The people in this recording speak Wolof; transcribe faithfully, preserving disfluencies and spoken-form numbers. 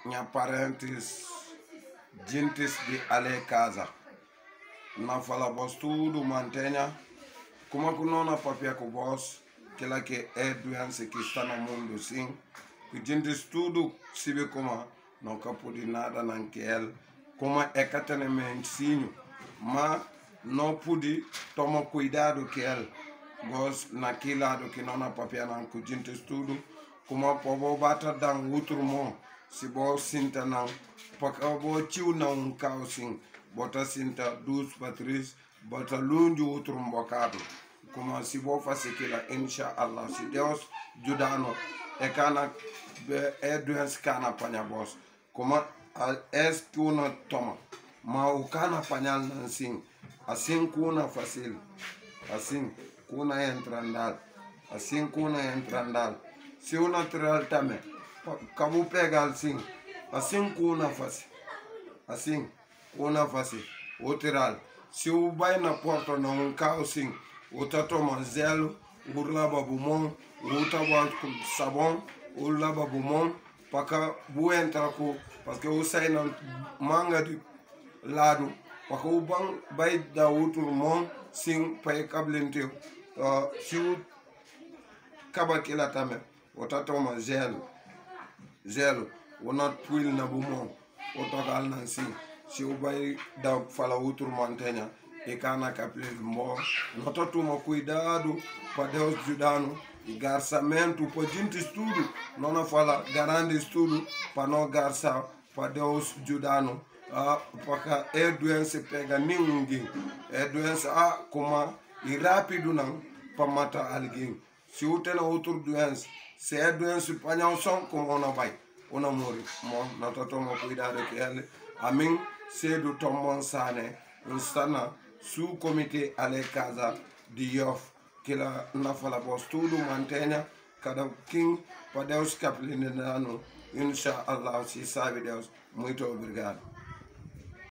nya parentis jintis di ale casa na fala bos tudo mantenha kuma kunona papia ku bos kila ke Edwin se que está no mundo sim que jintis tudo sibe kuma não capo de nada naquele como é catenementinho mas não pude tomar cuidado que ele gos naquele lado que não na papia não que jintis tudo como povo bata dan outro mo se bo sinta não porque bo tiu não cao sim bota sinta dos patris bota lunge outro bocado como se bo fazer aquilo insha Allah se Deus judano e kana é doença kana panha boss como es que una toma ma o kana panhal nan sim assim kuna fácil assim kuna entrandal assim kuna entrandal se o natural também cabo pegar assim assim kuna fácil assim kuna fácil o tirar se o vai na porta não carro assim o tá toma zelo o lava bumon o tá com sabão o lava bumon para bu entra com porque o sai na manga de lado porque o bang vai da outro mon sim para cablente uh, se o caba que lá também o tá toma zelo zelo o not twil na bumon o total na sim se o vai da fala outro mantenha e cana capel mo não tá toma cuidado para Deus judano e garçamento para gente estudo não na fala garante estudo para não garça para Deus judano ah porque é doença pega ninguém é doença ah como e rápido não para matar alguém se o tem outro doença se é doença para o som como não vai o não morre não tá toma cuidado que ele a mim cedo tomon sane instana su comité ale casa di Yoff que la na fala bos tudo mantenha cada king para Deus capelino insha Allah se sabe Deus muito obrigado.